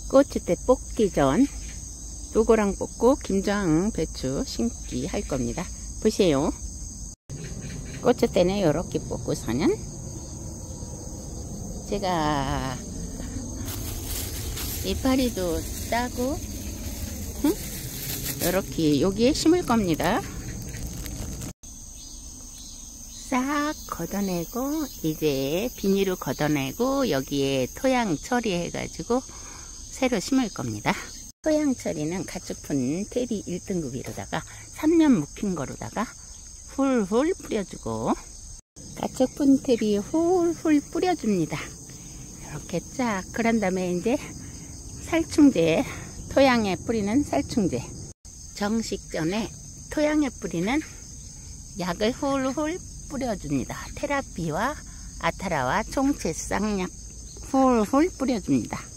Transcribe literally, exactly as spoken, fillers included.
고추대 뽑기 전 노고랑 뽑고 김장 배추 심기 할 겁니다. 보세요. 고추대는 이렇게 뽑고서는 제가 이파리도 따고 응? 이렇게 여기에 심을 겁니다. 싹 걷어내고 이제 비닐을 걷어내고 여기에 토양 처리해 가지고 새로 심을 겁니다. 토양 처리는 가축분 퇴비 일 등급으로다가 삼 년 묵힌 거로다가 훌훌 뿌려주고 가축분 퇴비 훌훌 뿌려줍니다. 이렇게 쫙. 그런 다음에 이제 살충제, 토양에 뿌리는 살충제, 정식 전에 토양에 뿌리는 약을 훌훌 뿌려줍니다. 테라피와 아타라와 총체 쌍약 훌훌 뿌려줍니다.